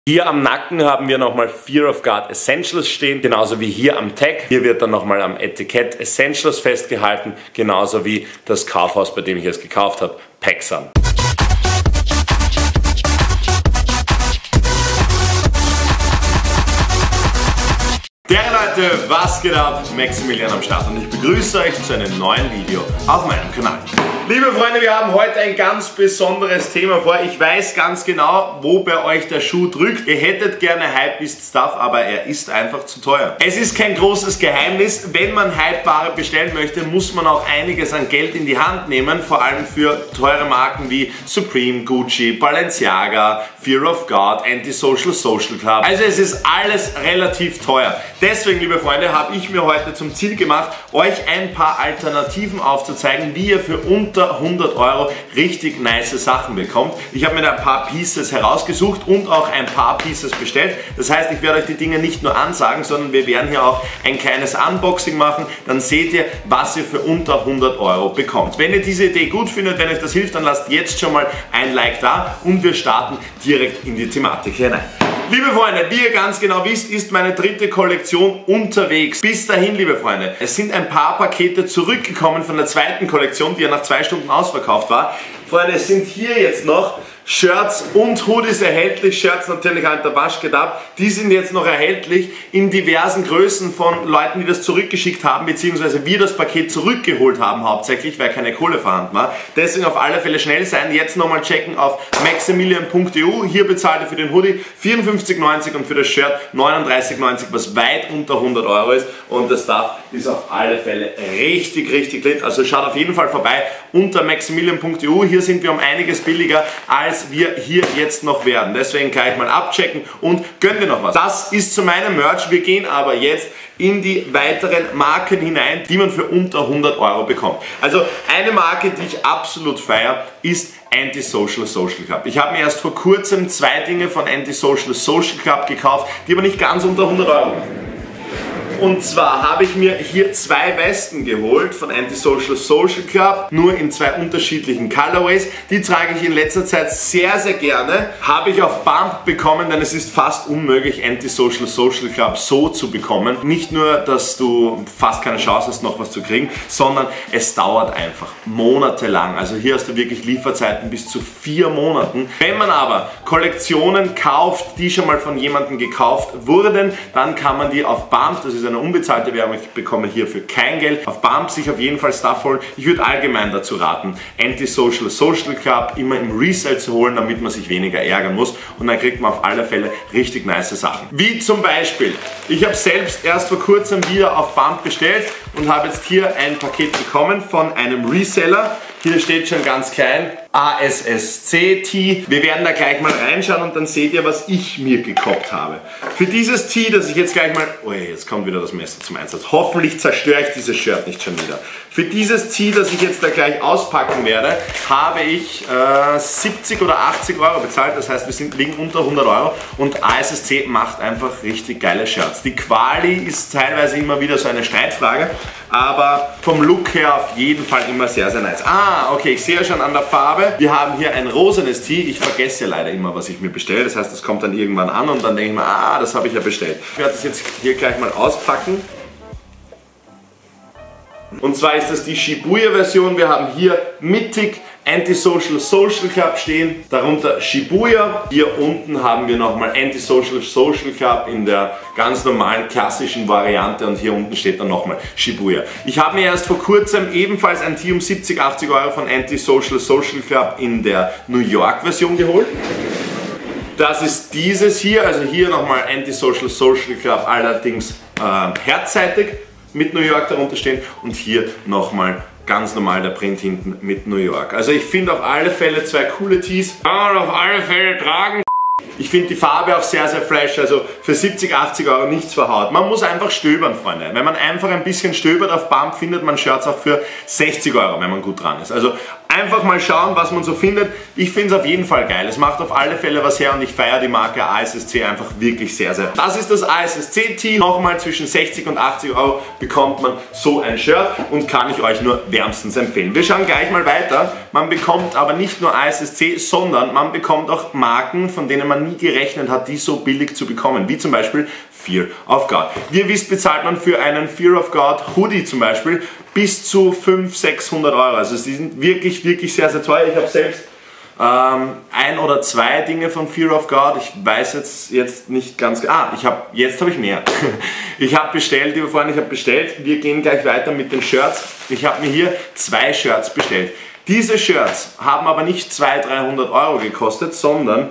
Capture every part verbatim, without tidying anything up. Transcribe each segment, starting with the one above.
Hier am Nacken haben wir nochmal Fear of God Essentials stehen, genauso wie hier am Tag. Hier wird dann nochmal am Etikett Essentials festgehalten, genauso wie das Kaufhaus, bei dem ich es gekauft habe, PacSun. Leute, was geht ab? Maximilian am Start und ich begrüße euch zu einem neuen Video auf meinem Kanal. Liebe Freunde, wir haben heute ein ganz besonderes Thema vor. Ich weiß ganz genau, wo bei euch der Schuh drückt. Ihr hättet gerne Hypebeast Stuff, aber er ist einfach zu teuer. Es ist kein großes Geheimnis, wenn man Hypeware bestellen möchte, muss man auch einiges an Geld in die Hand nehmen, vor allem für teure Marken wie Supreme, Gucci, Balenciaga, Fear of God, Antisocial Social Club. Also es ist alles relativ teuer. Deswegen, liebe Freunde, habe ich mir heute zum Ziel gemacht, euch ein paar Alternativen aufzuzeigen, wie ihr für unter hundert Euro richtig nice Sachen bekommt. Ich habe mir da ein paar Pieces herausgesucht und auch ein paar Pieces bestellt. Das heißt, ich werde euch die Dinge nicht nur ansagen, sondern wir werden hier auch ein kleines Unboxing machen. Dann seht ihr, was ihr für unter hundert Euro bekommt. Wenn ihr diese Idee gut findet, wenn euch das hilft, dann lasst jetzt schon mal ein Like da und wir starten direkt in die Thematik hinein. Liebe Freunde, wie ihr ganz genau wisst, ist meine dritte Kollektion unterwegs. Bis dahin, liebe Freunde, es sind ein paar Pakete zurückgekommen von der zweiten Kollektion, die ja nach zwei Stunden ausverkauft war. Freunde, es sind hier jetzt noch Shirts und Hoodies erhältlich, Shirts natürlich an der Waschgedacht. Die sind jetzt noch erhältlich in diversen Größen von Leuten, die das zurückgeschickt haben, beziehungsweise wir das Paket zurückgeholt haben hauptsächlich, weil keine Kohle vorhanden war. Deswegen auf alle Fälle schnell sein, jetzt nochmal checken auf maximilian punkt e u. Hier bezahlt ihr für den Hoodie vierundfünfzig neunzig und für das Shirt neununddreißig neunzig, was weit unter hundert Euro ist. Und das Stuff ist auf alle Fälle richtig, richtig lit. Also schaut auf jeden Fall vorbei unter maximilian punkt e u. Hier sind wir um einiges billiger als wir hier jetzt noch werden. Deswegen gleich mal abchecken und gönnt ihr noch was. Das ist zu meinem Merch. Wir gehen aber jetzt in die weiteren Marken hinein, die man für unter hundert Euro bekommt. Also eine Marke, die ich absolut feiere, ist Antisocial Social Club. Ich habe mir erst vor kurzem zwei Dinge von Antisocial Social Club gekauft, die aber nicht ganz unter hundert Euro sind. Und zwar habe ich mir hier zwei Westen geholt von Antisocial Social Club, nur in zwei unterschiedlichen Colorways. Die trage ich in letzter Zeit sehr, sehr gerne. Habe ich auf Bump bekommen, denn es ist fast unmöglich, Antisocial Social Club so zu bekommen. Nicht nur, dass du fast keine Chance hast, noch was zu kriegen, sondern es dauert einfach monatelang. Also hier hast du wirklich Lieferzeiten bis zu vier Monaten. Wenn man aber Kollektionen kauft, die schon mal von jemandem gekauft wurden, dann kann man die auf Bump, das ist eine unbezahlte Werbung, ich bekomme hierfür kein Geld, auf Bump sich auf jeden Fall Stuff holen. Ich würde allgemein dazu raten, Antisocial Social Club immer im Resale zu holen, damit man sich weniger ärgern muss und dann kriegt man auf alle Fälle richtig nice Sachen. Wie zum Beispiel, ich habe selbst erst vor kurzem wieder auf Bump bestellt und habe jetzt hier ein Paket bekommen von einem Reseller. Hier steht schon ganz klein A S S C Tee. Wir werden da gleich mal reinschauen und dann seht ihr, was ich mir gekauft habe. Für dieses Tee, das ich jetzt gleich mal... Oh, jetzt kommt wieder das Messer zum Einsatz. Hoffentlich zerstöre ich dieses Shirt nicht schon wieder. Für dieses Tee, das ich jetzt da gleich auspacken werde, habe ich äh, siebzig oder achtzig Euro bezahlt. Das heißt, wir sind, liegen unter hundert Euro und A S S C macht einfach richtig geile Shirts. Die Quali ist teilweise immer wieder so eine Streitfrage, aber vom Look her auf jeden Fall immer sehr, sehr nice. Ah, okay, ich sehe ja schon an der Farbe. Wir haben hier ein rosanes Tee. Ich vergesse ja leider immer, was ich mir bestelle. Das heißt, das kommt dann irgendwann an und dann denke ich mir, ah, das habe ich ja bestellt. Ich werde das jetzt hier gleich mal auspacken. Und zwar ist das die Shibuya-Version. Wir haben hier mittig Antisocial Social Club stehen, darunter Shibuya. Hier unten haben wir nochmal Antisocial Social Club in der ganz normalen klassischen Variante und hier unten steht dann nochmal Shibuya. Ich habe mir erst vor kurzem ebenfalls ein Tee um siebzig, achtzig Euro von Antisocial Social Club in der New York Version geholt. Das ist dieses hier, also hier nochmal Antisocial Social Club, allerdings äh, herzseitig mit New York darunter stehen und hier nochmal ganz normal der Print hinten mit New York. Also ich finde auf alle Fälle zwei coole Tees. Kann man auf alle Fälle tragen. Ich finde die Farbe auch sehr, sehr fresh, also für siebzig, achtzig Euro nichts verhaut. Man muss einfach stöbern, Freunde. Wenn man einfach ein bisschen stöbert auf Bump, findet man Shirts auch für sechzig Euro, wenn man gut dran ist. Also Einfach mal schauen, was man so findet. Ich finde es auf jeden Fall geil. Es macht auf alle Fälle was her und ich feiere die Marke A S S C einfach wirklich sehr, sehr. Das ist das A S S C-Tee. Nochmal zwischen sechzig und achtzig Euro bekommt man so ein Shirt und kann ich euch nur wärmstens empfehlen. Wir schauen gleich mal weiter. Man bekommt aber nicht nur A S S C, sondern man bekommt auch Marken, von denen man nie gerechnet hat, die so billig zu bekommen. Wie zum Beispiel Fear of God. Wie ihr wisst, bezahlt man für einen Fear of God Hoodie zum Beispiel bis zu fünfhundert, sechshundert Euro. Also sie sind wirklich, wirklich sehr, sehr teuer. Ich habe selbst ähm, ein oder zwei Dinge von Fear of God. Ich weiß jetzt, jetzt nicht ganz... Ah, ich habe jetzt habe ich mehr. Ich habe bestellt, liebe Freunde, ich habe bestellt. Wir gehen gleich weiter mit den Shirts. Ich habe mir hier zwei Shirts bestellt. Diese Shirts haben aber nicht zweihundert, dreihundert Euro gekostet, sondern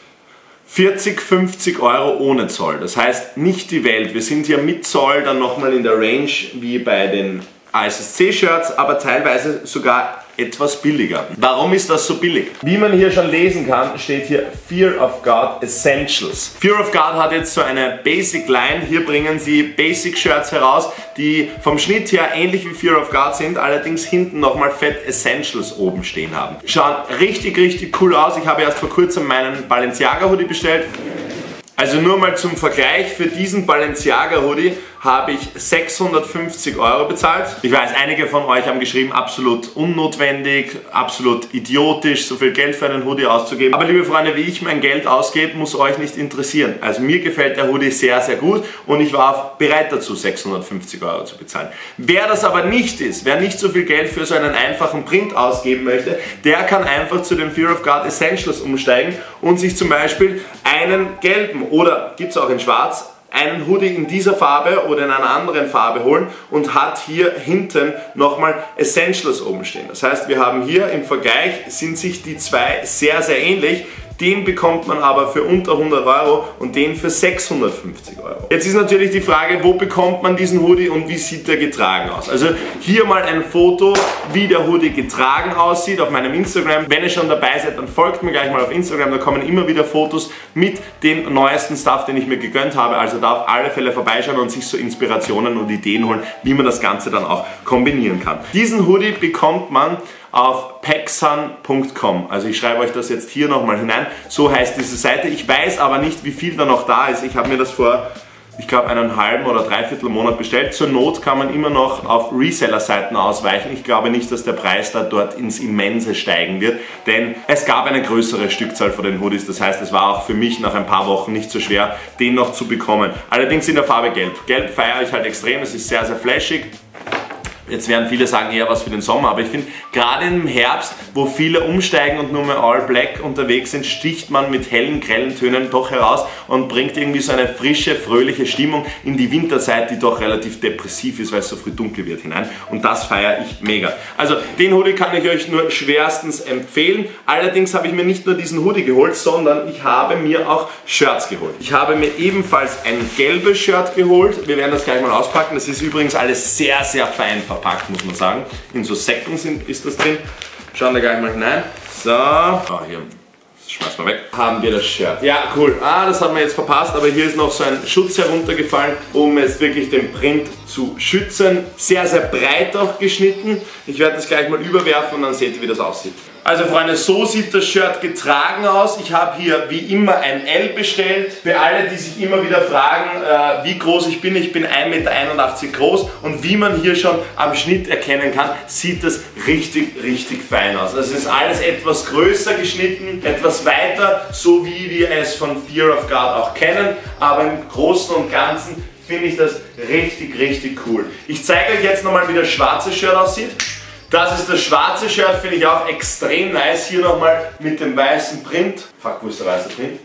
vierzig, fünfzig Euro ohne Zoll. Das heißt nicht die Welt. Wir sind hier mit Zoll dann nochmal in der Range wie bei den A S S C-Shirts, aber teilweise sogar etwas billiger. Warum ist das so billig? Wie man hier schon lesen kann, steht hier Fear of God Essentials. Fear of God hat jetzt so eine Basic Line. Hier bringen sie Basic Shirts heraus, die vom Schnitt her ähnlich wie Fear of God sind, allerdings hinten nochmal fett Essentials oben stehen haben. Schauen richtig, richtig cool aus. Ich habe erst vor kurzem meinen Balenciaga Hoodie bestellt. Also nur mal zum Vergleich, für diesen Balenciaga Hoodie habe ich sechshundertfünfzig Euro bezahlt. Ich weiß, einige von euch haben geschrieben, absolut unnotwendig, absolut idiotisch, so viel Geld für einen Hoodie auszugeben. Aber liebe Freunde, wie ich mein Geld ausgebe, muss euch nicht interessieren. Also mir gefällt der Hoodie sehr, sehr gut und ich war auch bereit dazu, sechshundertfünfzig Euro zu bezahlen. Wer das aber nicht ist, wer nicht so viel Geld für so einen einfachen Print ausgeben möchte, der kann einfach zu den Fear of God Essentials umsteigen und sich zum Beispiel einen gelben oder gibt es auch in schwarz, einen Hoodie in dieser Farbe oder in einer anderen Farbe holen und hat hier hinten nochmal Essentials oben stehen. Das heißt, wir haben hier im Vergleich, sind sich die zwei sehr, sehr ähnlich. Den bekommt man aber für unter hundert Euro und den für sechshundertfünfzig Euro. Jetzt ist natürlich die Frage, wo bekommt man diesen Hoodie und wie sieht der getragen aus? Also hier mal ein Foto, wie der Hoodie getragen aussieht auf meinem Instagram. Wenn ihr schon dabei seid, dann folgt mir gleich mal auf Instagram, da kommen immer wieder Fotos mit dem neuesten Stuff, den ich mir gegönnt habe. Also da auf alle Fälle vorbeischauen und sich so Inspirationen und Ideen holen, wie man das Ganze dann auch kombinieren kann. Diesen Hoodie bekommt man auf paxsun punkt com. Also ich schreibe euch das jetzt hier nochmal hinein. So heißt diese Seite. Ich weiß aber nicht, wie viel da noch da ist. Ich habe mir das vor, ich glaube, einen halben oder dreiviertel Monat bestellt. Zur Not kann man immer noch auf Reseller-Seiten ausweichen. Ich glaube nicht, dass der Preis da dort ins Immense steigen wird, denn es gab eine größere Stückzahl von den Hoodies. Das heißt, es war auch für mich nach ein paar Wochen nicht so schwer, den noch zu bekommen. Allerdings in der Farbe Gelb. Gelb feiere ich halt extrem. Es ist sehr, sehr flashig. Jetzt werden viele sagen, eher was für den Sommer, aber ich finde, gerade im Herbst, wo viele umsteigen und nur mehr All Black unterwegs sind, sticht man mit hellen, grellen Tönen doch heraus und bringt irgendwie so eine frische, fröhliche Stimmung in die Winterzeit, die doch relativ depressiv ist, weil es so früh dunkel wird, hinein. Und das feiere ich mega. Also den Hoodie kann ich euch nur schwerstens empfehlen. Allerdings habe ich mir nicht nur diesen Hoodie geholt, sondern ich habe mir auch Shirts geholt. Ich habe mir ebenfalls ein gelbes Shirt geholt. Wir werden das gleich mal auspacken. Das ist übrigens alles sehr, sehr fein verpackt, muss man sagen. In so Säcken sind, ist das drin. Schauen wir gleich mal hinein. So, oh, hier, das schmeißen wir weg. Haben wir das Shirt. Ja, cool. Ah, das haben wir jetzt verpasst, aber hier ist noch so ein Schutz heruntergefallen, um jetzt wirklich den Print zu schützen. Sehr, sehr breit auch geschnitten. Ich werde das gleich mal überwerfen und dann seht ihr, wie das aussieht. Also Freunde, so sieht das Shirt getragen aus. Ich habe hier wie immer ein L bestellt. Für alle, die sich immer wieder fragen, äh, wie groß ich bin, ich bin ein Meter einundachtzig groß und wie man hier schon am Schnitt erkennen kann, sieht das richtig, richtig fein aus. Also es ist alles etwas größer geschnitten, etwas weiter, so wie wir es von Fear of God auch kennen, aber im Großen und Ganzen finde ich das richtig, richtig cool. Ich zeige euch jetzt nochmal, wie das schwarze Shirt aussieht. Das ist das schwarze Shirt, finde ich auch extrem nice. Hier nochmal mit dem weißen Print. Fuck, wo ist der weiße Print?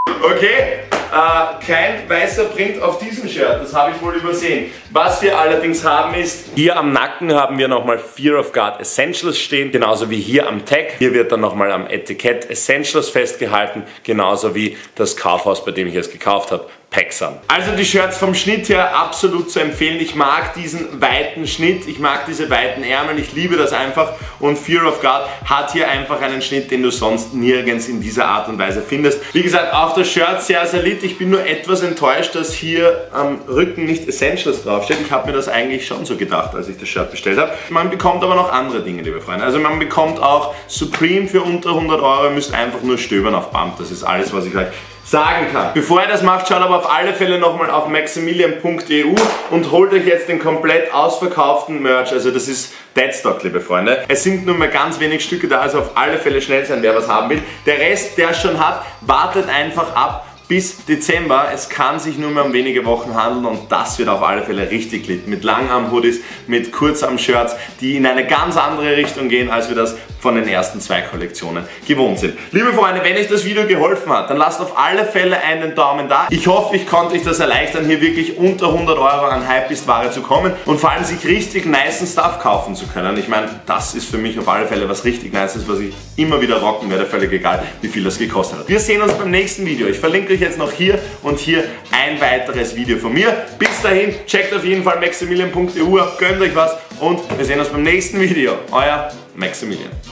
Okay, äh, kein weißer Print auf diesem Shirt, das habe ich wohl übersehen. Was wir allerdings haben ist, hier am Nacken haben wir nochmal Fear of God Essentials stehen, genauso wie hier am Tag. Hier wird dann nochmal am Etikett Essentials festgehalten, genauso wie das Kaufhaus, bei dem ich es gekauft habe, Packs an. Also die Shirts vom Schnitt her absolut zu empfehlen. Ich mag diesen weiten Schnitt, ich mag diese weiten Ärmel, ich liebe das einfach und Fear of God hat hier einfach einen Schnitt, den du sonst nirgends in dieser Art und Weise findest. Wie gesagt, auch das Shirt sehr, sehr lit. Ich bin nur etwas enttäuscht, dass hier am Rücken nicht Essentials draufsteht. Ich habe mir das eigentlich schon so gedacht, als ich das Shirt bestellt habe. Man bekommt aber noch andere Dinge, liebe Freunde. Also man bekommt auch Supreme für unter hundert Euro, ihr müsst einfach nur stöbern auf Bump. Das ist alles, was ich euch sagen kann. Bevor ihr das macht, schaut aber auf alle Fälle nochmal auf maximilian punkt e u und holt euch jetzt den komplett ausverkauften Merch. Also das ist Deadstock, liebe Freunde. Es sind nur mehr ganz wenig Stücke da, also auf alle Fälle schnell sein, wer was haben will. Der Rest, der schon hat, wartet einfach ab bis Dezember. Es kann sich nur mehr um wenige Wochen handeln und das wird auf alle Fälle richtig lit. Mit Langarm-Hoodies, mit Kurzarm-Shirts, die in eine ganz andere Richtung gehen, als wir das von den ersten zwei Kollektionen gewohnt sind. Liebe Freunde, wenn euch das Video geholfen hat, dann lasst auf alle Fälle einen Daumen da. Ich hoffe, ich konnte euch das erleichtern, hier wirklich unter hundert Euro an Hypebeast-Ware zu kommen und vor allem sich richtig nicen Stuff kaufen zu können. Ich meine, das ist für mich auf alle Fälle was richtig Nices, was ich immer wieder rocken werde, völlig egal, wie viel das gekostet hat. Wir sehen uns beim nächsten Video. Ich verlinke euch jetzt noch hier und hier ein weiteres Video von mir. Bis dahin, checkt auf jeden Fall maximilian punkt e u ab, gönnt euch was und wir sehen uns beim nächsten Video. Euer Maximilian.